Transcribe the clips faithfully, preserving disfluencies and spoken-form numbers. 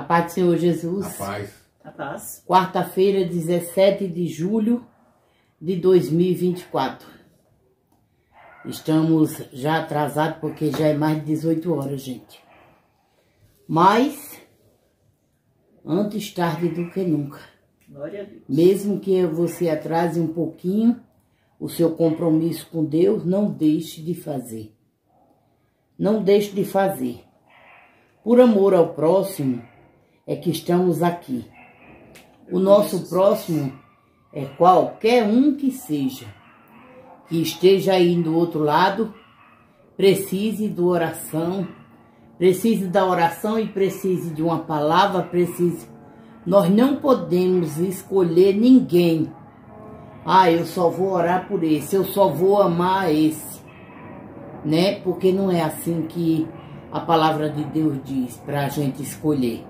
A paz do Senhor Jesus. A paz. A paz. Quarta-feira, dezessete de julho de dois mil e vinte e quatro. Estamos já atrasados porque já é mais de dezoito horas, gente. Mas, antes tarde do que nunca. Glória a Deus. Mesmo que você atrase um pouquinho o seu compromisso com Deus, não deixe de fazer. Não deixe de fazer. Por amor ao próximo, é que estamos aqui. O nosso próximo é qualquer um que seja, que esteja aí do outro lado, precise de oração, precise da oração e precise de uma palavra, precise. Nós não podemos escolher ninguém. Ah, eu só vou orar por esse, eu só vou amar esse, né? Porque não é assim que a palavra de Deus diz para a gente escolher.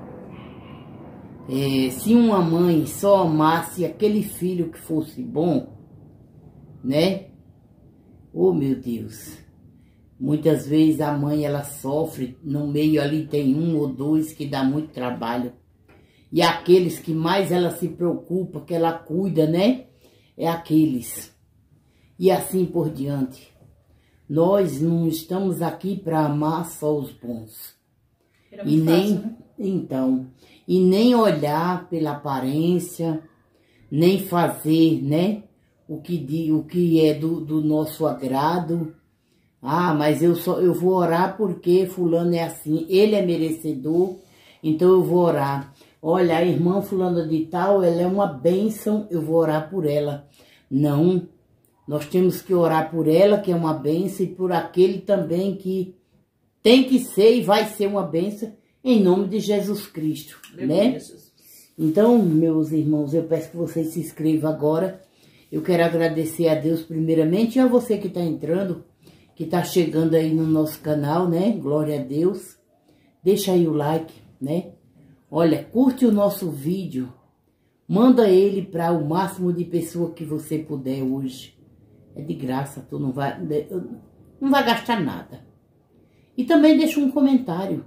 É, se uma mãe só amasse aquele filho que fosse bom, né? Oh, meu Deus. Muitas vezes a mãe, ela sofre, no meio ali tem um ou dois que dá muito trabalho. E aqueles que mais ela se preocupa, que ela cuida, né? É aqueles. E assim por diante. Nós não estamos aqui para amar só os bons. E nem, fácil, né? Então, e nem olhar pela aparência, nem fazer, né? O que, o que é do, do nosso agrado. Ah, mas eu, só, eu vou orar porque fulano é assim, ele é merecedor, então eu vou orar. Olha, a irmã fulana de tal, ela é uma bênção, eu vou orar por ela. Não, nós temos que orar por ela, que é uma bênção, e por aquele também que tem que ser e vai ser uma bênção, em nome de Jesus Cristo, meu né? Jesus. Então, meus irmãos, eu peço que vocês se inscrevam agora. Eu quero agradecer a Deus primeiramente e a você que está entrando, que está chegando aí no nosso canal, né? Glória a Deus. Deixa aí o like, né? Olha, curte o nosso vídeo, manda ele para o máximo de pessoas que você puder hoje. É de graça, tu não vai, não vai gastar nada. E também deixa um comentário.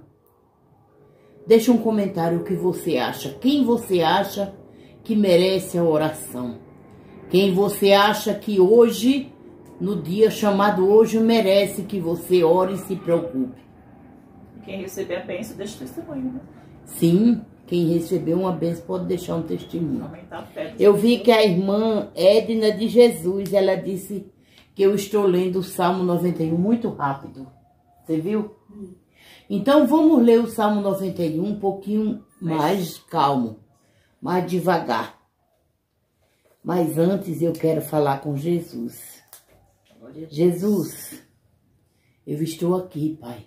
Deixa um comentário o que você acha. Quem você acha que merece a oração? Quem você acha que hoje, no dia chamado hoje, merece que você ore e se preocupe? Quem receber a bênção, deixa testemunho, né? Sim, quem recebeu uma bênção pode deixar um testemunho. Aumentar a fé. Eu vi que a irmã Edna de Jesus, ela disse que eu estou lendo o Salmo noventa e um muito rápido. Você viu? Hum. Então vamos ler o Salmo noventa e um um pouquinho mais calmo, mais devagar. Mas antes eu quero falar com Jesus. Jesus, eu estou aqui, Pai.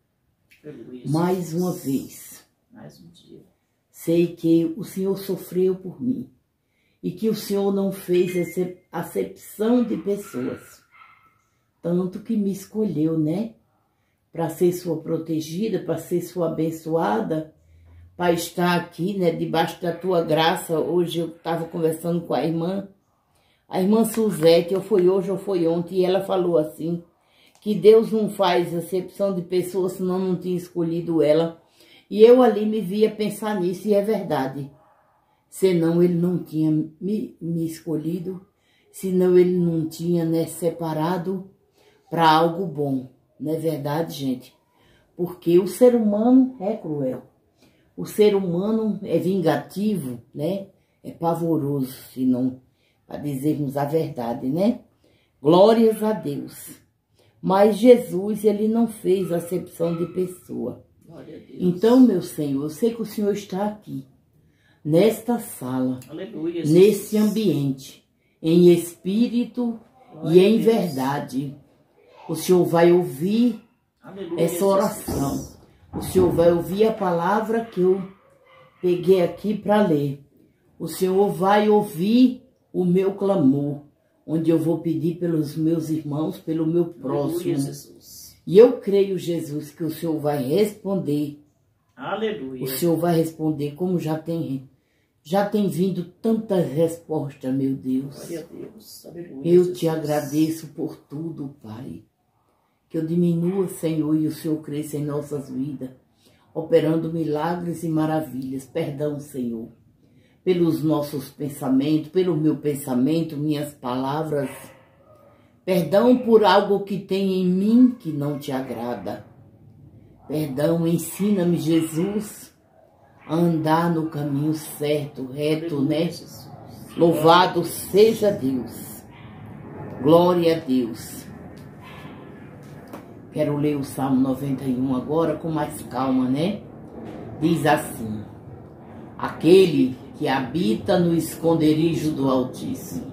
Mais uma vez. Mais um dia. Sei que o Senhor sofreu por mim e que o Senhor não fez acepção de pessoas. Tanto que me escolheu, né? Para ser sua protegida, para ser sua abençoada, para estar aqui, né? Debaixo da tua graça. Hoje eu estava conversando com a irmã, a irmã Suzete, ou foi hoje ou foi ontem, e ela falou assim, que Deus não faz acepção de pessoas, senão não tinha escolhido ela. E eu ali me via pensar nisso, e é verdade. Senão ele não tinha me, me escolhido, senão ele não tinha, né, separado para algo bom. Não é verdade, gente? Porque o ser humano é cruel. O ser humano é vingativo, né? É pavoroso, se não, para dizermos a verdade, né? Glórias a Deus. Mas Jesus, ele não fez acepção de pessoa. Então, meu Senhor, eu sei que o Senhor está aqui, nesta sala, aleluia, nesse ambiente, em espírito Glória e em verdade. O Senhor vai ouvir aleluia, essa oração. Jesus. O Senhor vai ouvir a palavra que eu peguei aqui para ler. O Senhor vai ouvir o meu clamor, onde eu vou pedir pelos meus irmãos, pelo meu próximo. Aleluia, Jesus. E eu creio, Jesus, que o Senhor vai responder. Aleluia. O Senhor vai responder como já tem, já tem vindo tantas respostas, meu Deus. Glória a Deus. Aleluia, eu Jesus. te agradeço por tudo, Pai. Que eu diminua, Senhor, e o Senhor cresça em nossas vidas. operando milagres e maravilhas. Perdão, Senhor, pelos nossos pensamentos, pelo meu pensamento, minhas palavras. Perdão por algo que tem em mim que não te agrada. Perdão, ensina-me, Jesus, a andar no caminho certo, reto, né? Louvado seja Deus. Glória a Deus. Quero ler o Salmo noventa e um agora com mais calma, né? Diz assim: aquele que habita no esconderijo do Altíssimo,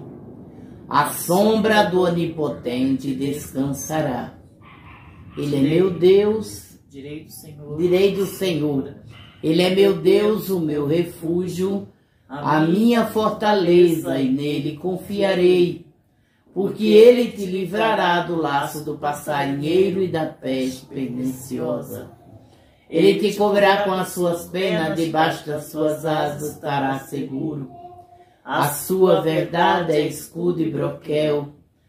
à sombra do Onipotente descansará. Ele é meu Deus, direi do Senhor, direi do Senhor. Ele é meu Deus, o meu refúgio, a minha fortaleza, e nele confiarei. Porque ele te livrará do laço do passarinheiro e da peste perniciosa. Ele te cobrirá com as suas penas, debaixo das suas asas estará seguro. A sua verdade é escudo e broquel.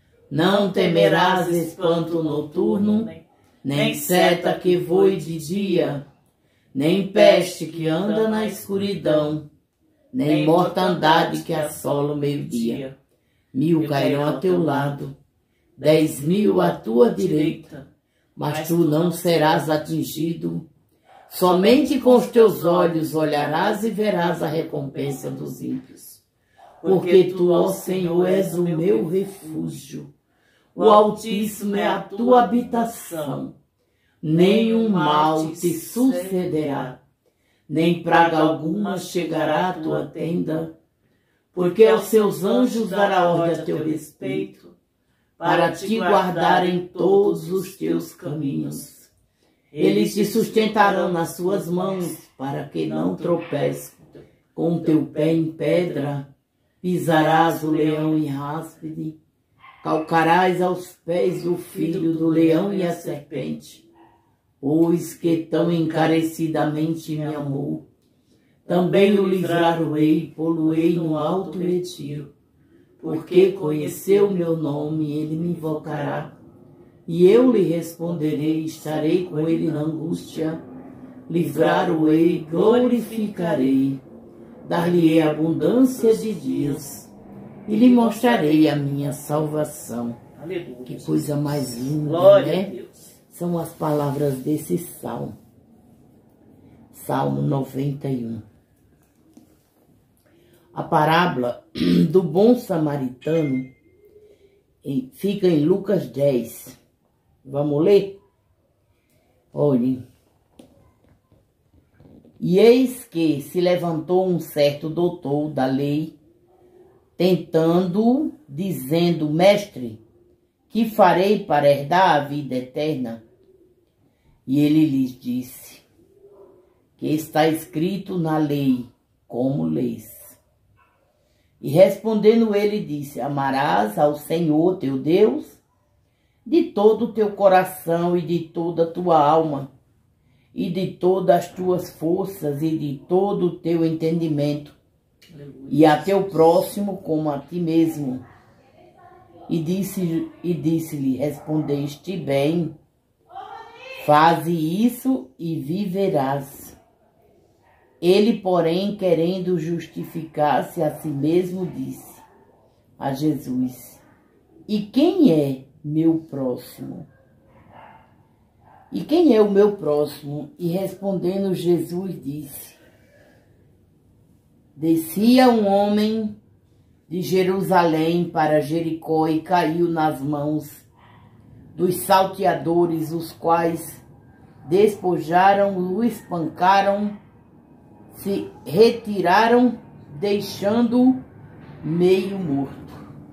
Não temerás espanto noturno, nem seta que voe de dia, nem peste que anda na escuridão, nem mortandade que assola o meio-dia. Mil cairão a teu lado, dez mil à tua direita, mas tu não serás atingido. Somente com os teus olhos olharás e verás a recompensa dos ímpios. Porque tu, ó Senhor, és o meu refúgio. O Altíssimo é a tua habitação. Nenhum mal te sucederá, nem praga alguma chegará à tua tenda. Porque aos seus anjos dará ordem a teu respeito, para te guardar em todos os teus caminhos. Eles te sustentarão nas suas mãos, para que não tropeces com teu pé em pedra. Pisarás o leão em áspide, calcarás aos pés o filho do leão e a serpente. Pois que tão encarecidamente me amou, também o livrarei, poluei no alto retiro. Porque conheceu meu nome, ele me invocará. E eu lhe responderei, estarei com ele na angústia. Livrar-o-ei, glorificarei. Dar-lhe-ei abundância de dias. E lhe mostrarei a minha salvação. Aleluia. Que coisa mais linda, Glória né? a Deus. São as palavras desse salmo. Salmo noventa e um. A parábola do bom samaritano fica em Lucas dez. Vamos ler? Olhem. E eis que se levantou um certo doutor da lei, tentando, dizendo: Mestre, que farei para herdar a vida eterna? E ele lhes disse: que está escrito na lei, como lês. E respondendo ele disse: amarás ao Senhor teu Deus de todo o teu coração e de toda a tua alma, e de todas as tuas forças e de todo o teu entendimento, Aleluia. E a teu próximo como a ti mesmo. E disse, e disse-lhe: respondeste bem, faze isso e viverás. Ele, porém, querendo justificar-se a si mesmo, disse a Jesus: e quem é meu próximo? E quem é o meu próximo? E respondendo Jesus disse: descia um homem de Jerusalém para Jericó e caiu nas mãos dos salteadores, os quais despojaram, o espancaram, se retiraram, deixando-o meio morto.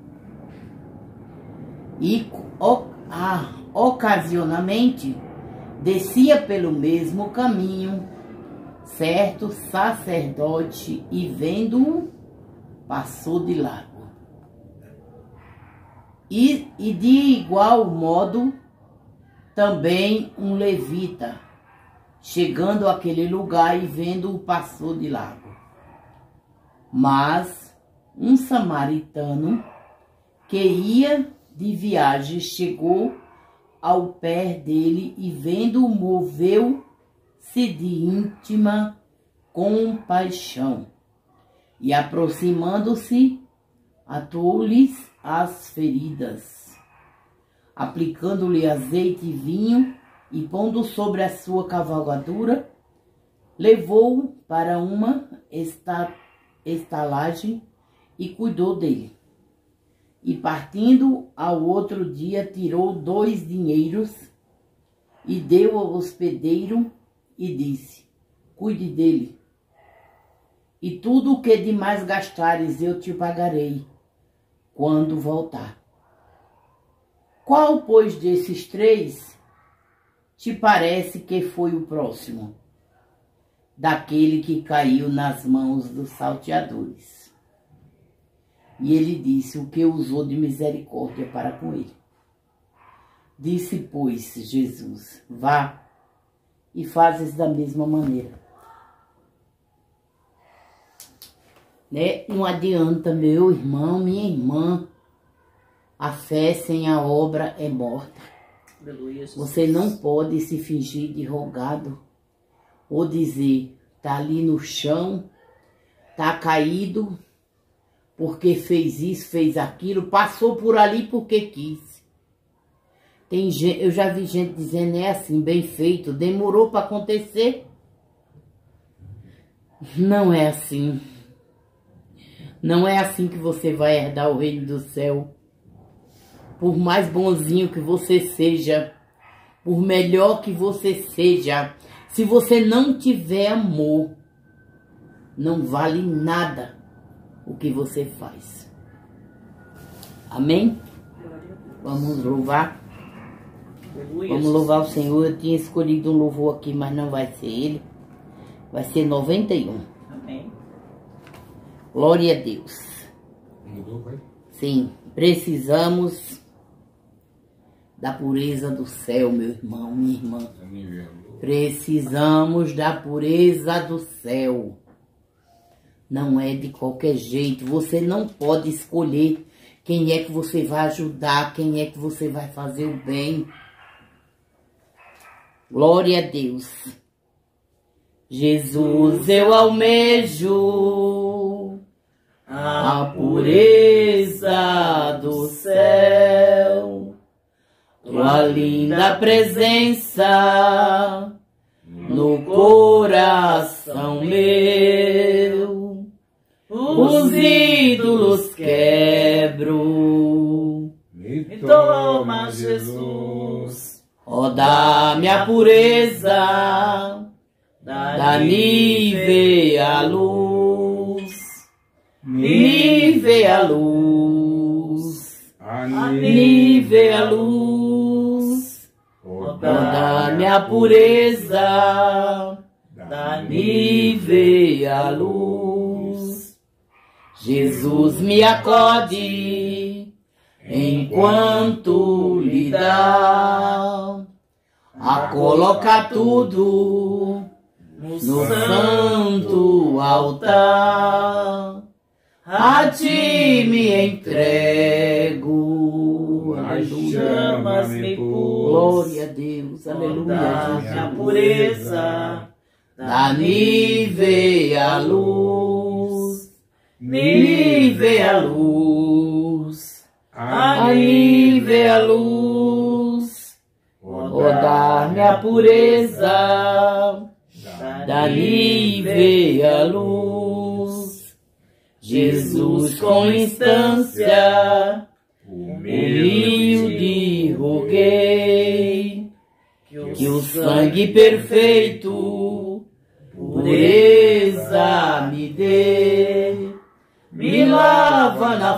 E ah, ocasionalmente descia pelo mesmo caminho certo sacerdote e, vendo-o, passou de largo. E, e de igual modo também um levita, chegando àquele lugar e vendo-o, passou de largo. Mas um samaritano que ia de viagem chegou ao pé dele e, vendo-o, moveu de íntima compaixão e, aproximando-se, atou-lhes as feridas, aplicando-lhe azeite e vinho e pondo sobre a sua cavalgadura, levou-o para uma esta, estalagem e cuidou dele. E partindo ao outro dia, tirou dois dinheiros e deu ao hospedeiro e disse: cuide dele, e tudo o que demais gastares eu te pagarei quando voltar. Qual, pois, desses três te parece que foi o próximo daquele que caiu nas mãos dos salteadores? E ele disse: o que usou de misericórdia para com ele. Disse, pois, Jesus: vá e fazes da mesma maneira. Né? Não adianta, meu irmão, minha irmã, a fé sem a obra é morta. Aleluia, você não pode se fingir de rogado ou dizer, tá ali no chão, tá caído, porque fez isso, fez aquilo, passou por ali porque quis. Tem gente, eu já vi gente dizendo, é assim, bem feito, demorou para acontecer. Não é assim. Não é assim que você vai herdar o reino do céu. Por mais bonzinho que você seja, por melhor que você seja, se você não tiver amor, não vale nada o que você faz. Amém? Vamos louvar. Vamos louvar o Senhor. Eu tinha escolhido um louvor aqui, mas não vai ser ele. Vai ser noventa e um. Amém. Glória a Deus. Mudou, pai? Sim, precisamos da pureza do céu, meu irmão, minha irmã. Precisamos da pureza do céu. Não é de qualquer jeito. Você não pode escolher quem é que você vai ajudar, quem é que você vai fazer o bem. Glória a Deus. Jesus, eu almejo a pureza do céu, tua linda presença no coração meu. Os ídolos quebro, Me toma, Jesus. ó, dá-me a pureza, dá-me ver a luz, me vê a luz, me vê a luz, ó, dá-me a pureza, me vê a luz. Jesus, me acode enquanto lhe dá a colocar tudo no santo altar. A ti me entrego, aleluia. Chamas me pus, Glória a Deus, aleluia. dá-me a pureza, Dá-me ver a luz, me vê a luz, me vê a luz, ó, dá-me a pureza, dá-me ver a luz. Jesus, com instância, humilde roguei, que o sangue perfeito, pureza me dê, me lava na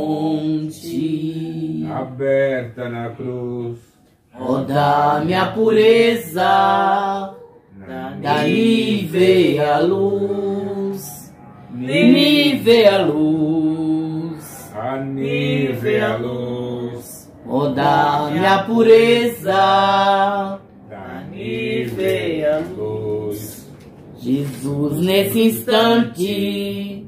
fonte, aberta na cruz, ó, dá-me a pureza, dá-me ver a luz, me vê a luz, me vê a luz, ó, dá-me a pureza, me vê a luz. Jesus, nesse instante,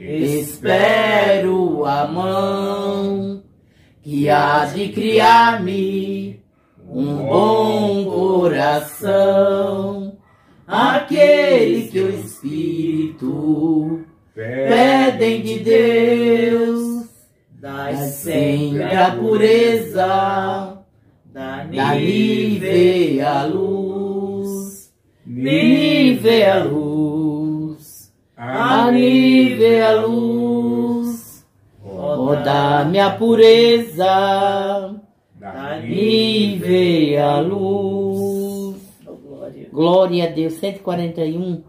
espero a mão que há de criar-me um bom coração, aquele que o Espírito pedem de Deus, dai sempre a pureza, dá-lhe a luz, lhe a luz, a-lhe a luz, ó, dá-me a pureza, dá-lhe a luz. Glória a Deus, cento e quarenta e um.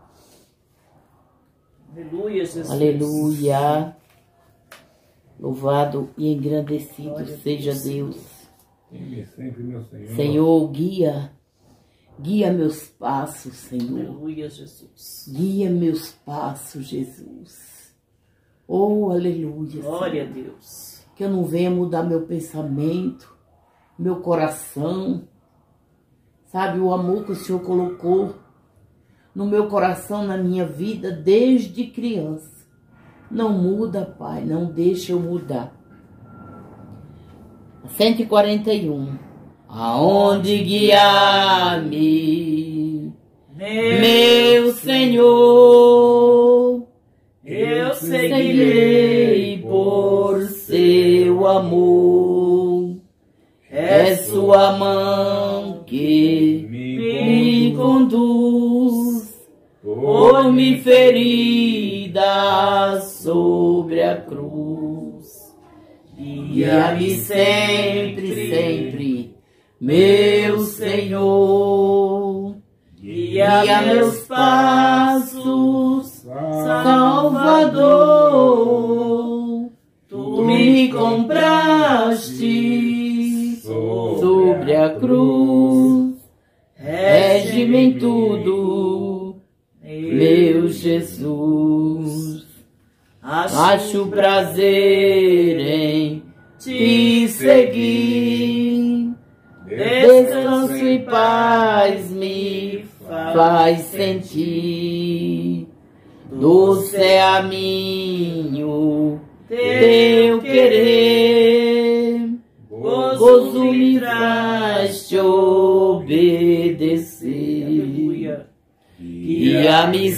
Aleluia, Jesus. Aleluia. Louvado e engrandecido Glória seja Deus. Deus. Tem sempre, meu Senhor. Senhor, guia, guia meus passos, Senhor. Aleluia, Jesus. Guia meus passos, Jesus. Oh, aleluia. Glória a Senhor. Deus. Que eu não venha mudar meu pensamento, meu coração. Sabe, o amor que o Senhor colocou no meu coração, na minha vida, desde criança. Não muda, Pai, não deixa eu mudar. cento e quarenta e um. Aonde guiar-me, meu Senhor, eu seguirei por seu amor. É sua mão que me conduz, por me ferida sobre a cruz. Guia-me sempre, sempre, meu Senhor. Guia meus passos, Salvador. Tu me compraste sobre a cruz. Rege-me em tudo, meu Jesus. Acho prazer em te seguir. Descanso e paz me faz sentir. Doce é a minho teu querer. Gozo me traz te obedecer. Aleluia. Guia-me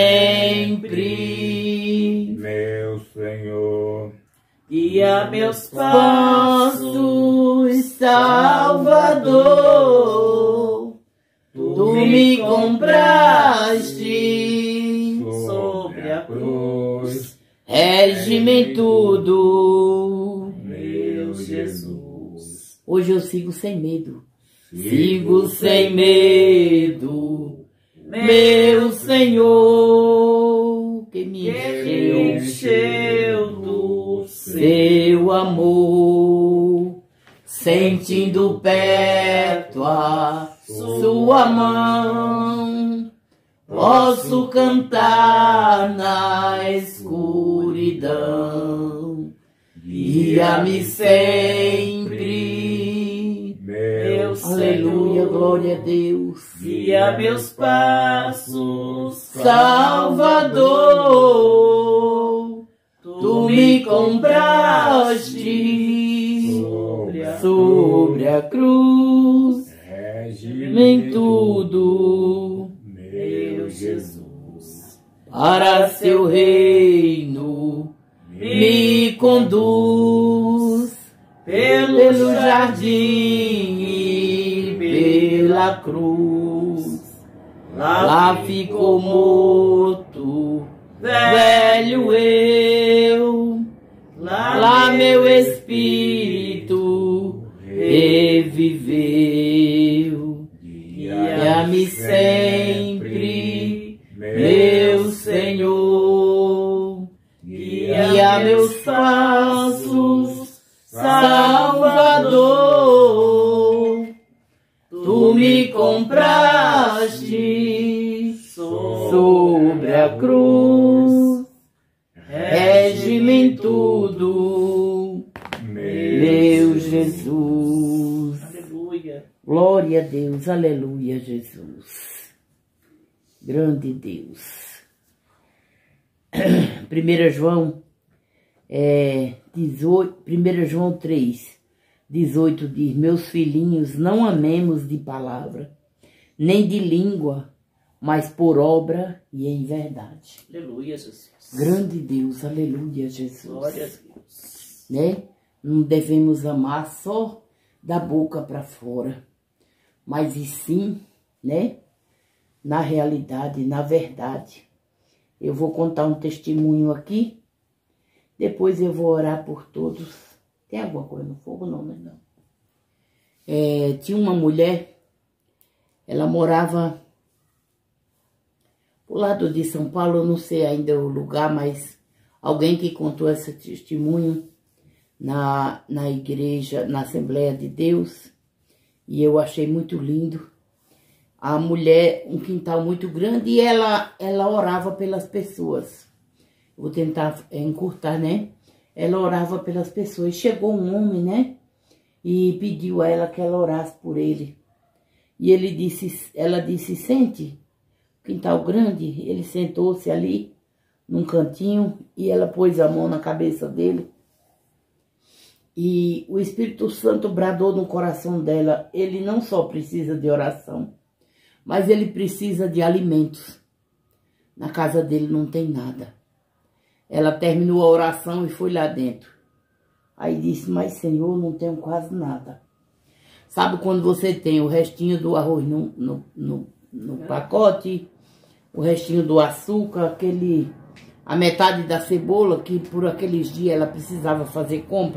sempre, meu Senhor. Guia meus passos, Salvador. Tu me compraste sobre a cruz, rege-me em tudo, meu Jesus. Hoje eu sigo sem medo, sigo sem medo, meu Senhor, que me encheu, encheu do seu amor, sentindo perto a sua mão, posso cantar na escuridão. Guia-me sempre, meu aleluia, glória a Deus. Guia meus passos, Salvador, tu me compraste sobre a sobre a cruz, Rege-me em tudo, meu Jesus. para seu reino me conduz, pelo jardim e pela cruz. Lá ficou morto, velho eu, lá meu espírito reviveu. Guia-me sempre, meu Senhor, guia meus passos, Salvador. Tu me compraste sobre a cruz, rege-me em tudo, meu Jesus. Aleluia. Glória a Deus, aleluia, Jesus. Grande Deus. primeiro João, é, dezoito, primeiro João três, dezoito diz: meus filhinhos, não amemos de palavra, nem de língua, mas por obra e em verdade. Aleluia, Jesus. Grande Deus, aleluia, Jesus. Glória a Deus. Né? Não devemos amar só da boca para fora, mas e sim, né? Na realidade, na verdade. Eu vou contar um testemunho aqui, depois eu vou orar por todos. Tem alguma coisa no fogo? Não, né? Não. É, tinha uma mulher, ela morava pro lado de São Paulo, eu não sei ainda o lugar, mas alguém que contou esse testemunho na, na igreja, na Assembleia de Deus, e eu achei muito lindo. A mulher, um quintal muito grande, e ela, ela orava pelas pessoas. Vou tentar encurtar, né? Ela orava pelas pessoas. Chegou um homem, né? E pediu a ela que ela orasse por ele. E ele disse, ela disse, sente, quintal grande. Ele sentou-se ali, num cantinho, e ela pôs a mão na cabeça dele. E o Espírito Santo bradou no coração dela. Ele não só precisa de oração, mas ele precisa de alimentos. Na casa dele não tem nada. Ela terminou a oração e foi lá dentro. Aí disse, mas Senhor, não tenho quase nada. Sabe quando você tem o restinho do arroz no, no, no, no pacote, o restinho do açúcar, aquele, a metade da cebola, que por aqueles dias ela precisava fazer compra.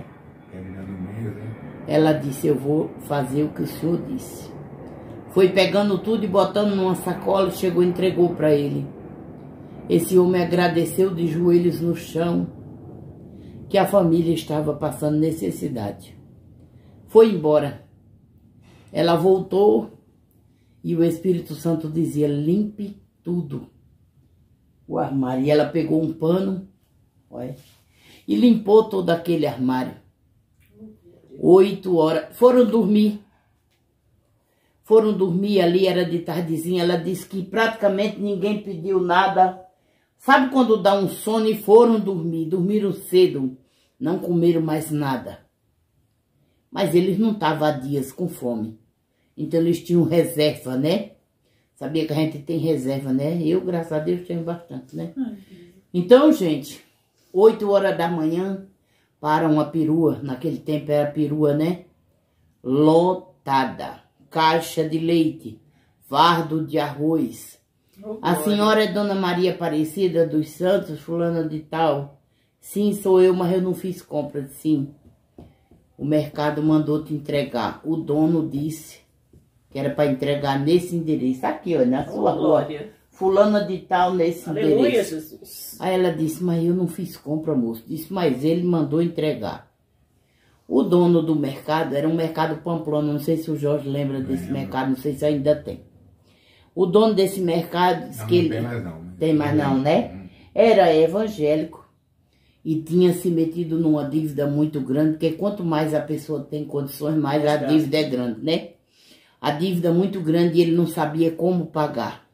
Ela disse, eu vou fazer o que o Senhor disse. Foi pegando tudo e botando numa sacola, chegou e entregou para ele. Esse homem agradeceu de joelhos no chão, que a família estava passando necessidade. Foi embora. Ela voltou e o Espírito Santo dizia, limpe tudo. O armário. E ela pegou um pano, olha, e limpou todo aquele armário. Oito horas. Foram dormir. Foram dormir ali, era de tardezinha. Ela disse que praticamente ninguém pediu nada. Sabe quando dá um sono e foram dormir? Dormiram cedo, não comeram mais nada. Mas eles não estavam há dias com fome. Então eles tinham reserva, né? Sabia que a gente tem reserva, né? Eu, graças a Deus, tenho bastante, né? Então, gente, oito horas da manhã, para uma perua. Naquele tempo era perua, né? Lotada. Caixa de leite. Fardo de arroz. A senhora é Dona Maria Aparecida dos Santos, fulana de tal? Sim, sou eu, mas eu não fiz compra. Sim. O mercado mandou te entregar. O dono disse que era para entregar nesse endereço. Aqui, ó, na sua rua. Fulana de tal, nesse Aleluia, endereço. Jesus. Aí ela disse, mas eu não fiz compra, moço. Disse, mas ele mandou entregar. O dono do mercado, era um mercado Pamplona. Não sei se o Jorge lembra desse Lembra. mercado, não sei se ainda tem. O dono desse mercado disse Não, que não ele... tem mais não. Né? Tem mais não, né? Era evangélico e tinha se metido numa dívida muito grande, porque quanto mais a pessoa tem condições, mais a dívida é grande, né? A dívida muito grande e ele não sabia como pagar.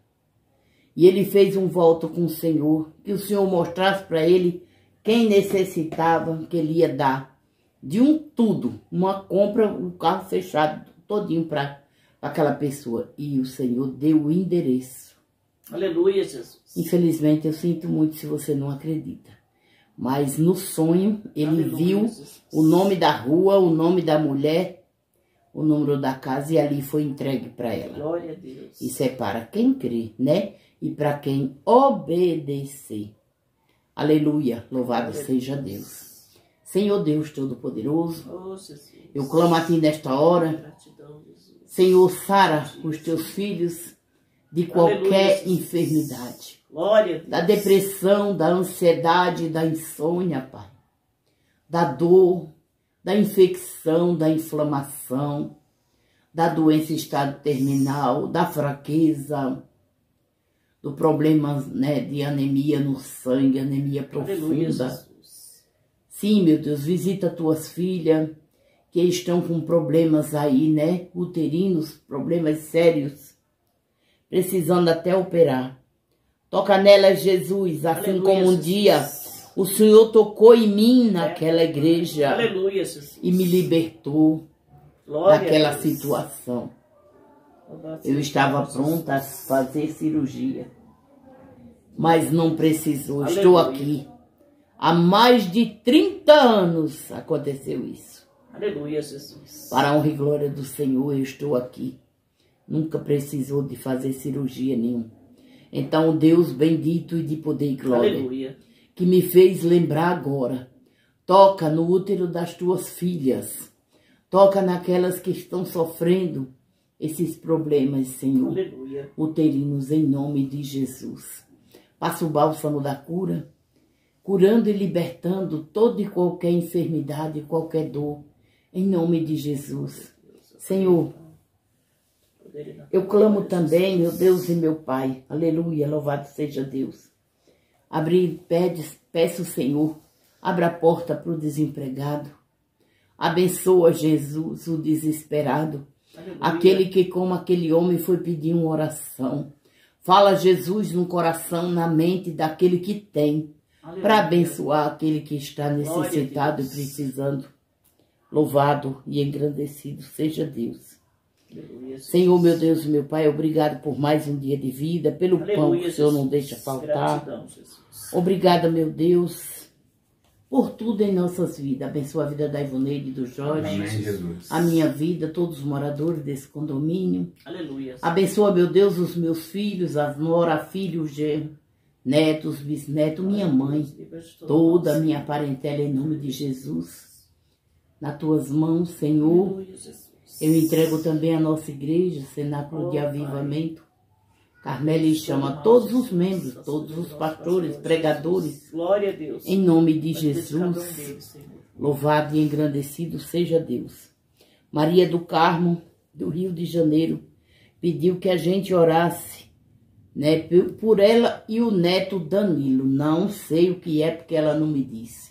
E ele fez um voto com o Senhor, que o Senhor mostrasse para ele quem necessitava, que ele ia dar. De um tudo, uma compra, um carro fechado, todinho para aquela pessoa. E o Senhor deu o endereço. Aleluia, Jesus. Infelizmente, eu sinto muito se você não acredita. Mas no sonho, ele Aleluia, viu Jesus. o nome da rua, o nome da mulher, o número da casa, e ali foi entregue para ela. Glória a Deus. Isso é para quem crê, né? E para quem obedecer. Aleluia, louvado Aleluia. seja Deus. Senhor Deus Todo-Poderoso, Oh, Jesus. eu clamo a Ti nesta hora. Gratidão, Jesus. Senhor, sara os Teus filhos de qualquer Aleluia, Jesus. enfermidade. Glória a Deus. Da depressão, da ansiedade, da insônia, Pai. Da dor, da infecção, da inflamação, da doença em estado terminal, da fraqueza, do problema, né, de anemia no sangue, anemia Aleluia, profunda. Jesus. Sim, meu Deus, visita tuas filhas que estão com problemas aí, né, uterinos, problemas sérios, precisando até operar. Toca nelas, Jesus, assim Aleluia, como um Jesus. dia o Senhor tocou em mim naquela igreja Aleluia, Jesus. e me libertou Glória a daquela Deus. situação. Eu estava pronta a fazer cirurgia, mas não precisou. Estou aqui. Há mais de trinta anos aconteceu isso. Aleluia, Jesus. Para a honra e glória do Senhor, eu estou aqui. Nunca precisou de fazer cirurgia nenhuma. Então, Deus bendito e de poder e glória, Aleluia, que me fez lembrar agora. Toca no útero das tuas filhas. Toca naquelas que estão sofrendo esses problemas, Senhor. aleluia, Uterinos, em nome de Jesus. Passa o bálsamo da cura, curando e libertando toda e qualquer enfermidade, qualquer dor, em nome de Jesus. Senhor, eu clamo também, meu Deus e meu Pai, aleluia, louvado seja Deus. Abri, pede, peço, Senhor, abra a porta para o desempregado. Abençoa, Jesus, o desesperado. Aleluia. Aquele que, como aquele homem, foi pedir uma oração. Fala, Jesus, no coração, na mente daquele que tem, para abençoar aquele que está necessitado e precisando. Louvado e engrandecido seja Deus. Aleluia, Senhor, meu Deus e meu Pai, obrigado por mais um dia de vida, pelo Aleluia, pão que o Senhor não deixa faltar. Gratidão, obrigada, meu Deus, por tudo em nossas vidas. Abençoa a vida da Ivoneide e do Jorge. Amém, Jesus. A minha vida, todos os moradores desse condomínio. Aleluia. Abençoa, meu Deus, os meus filhos, as nora, filhos, genros, netos, bisnetos, minha mãe, toda a minha parentela, em nome de Jesus. Nas tuas mãos, Senhor. Aleluia, eu entrego também a nossa igreja, Cenáculo oh, de Avivamento. Carmeli chama todos os membros, todos os pastores, pregadores, glória a Deus, em nome de Jesus. Louvado e engrandecido seja Deus. Maria do Carmo, do Rio de Janeiro, pediu que a gente orasse, né, por ela e o neto Danilo. Não sei o que é, porque ela não me disse.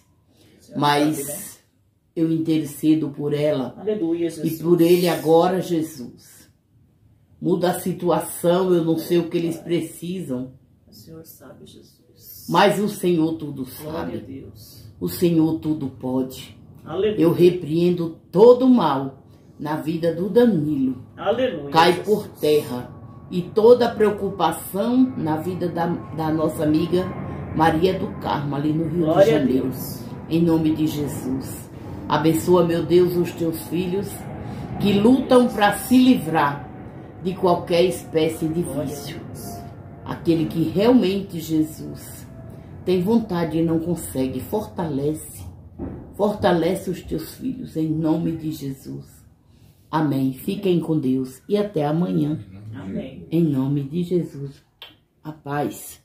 Mas eu intercedo por ela. Aleluia, Jesus. E por ele agora, Jesus. Muda a situação, eu não sei o que eles precisam. O Senhor sabe, Jesus. Mas o Senhor tudo sabe. Glória a Deus. O Senhor tudo pode. Aleluia. Eu repreendo todo o mal na vida do Danilo. Aleluia. Cai Jesus. Por terra. E toda a preocupação na vida da, da nossa amiga Maria do Carmo, ali no Rio Glória de Janeiro. Em nome de Jesus. Abençoa, meu Deus, os teus filhos que lutam para se livrar de qualquer espécie de vício. Aquele que realmente, Jesus, tem vontade e não consegue, fortalece. Fortalece os teus filhos, em nome de Jesus. Amém. Fiquem com Deus e até amanhã. Amém. Em nome de Jesus. A paz.